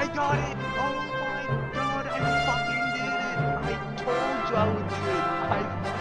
I got it! Oh my god, I fucking did it! I told you I would do it! I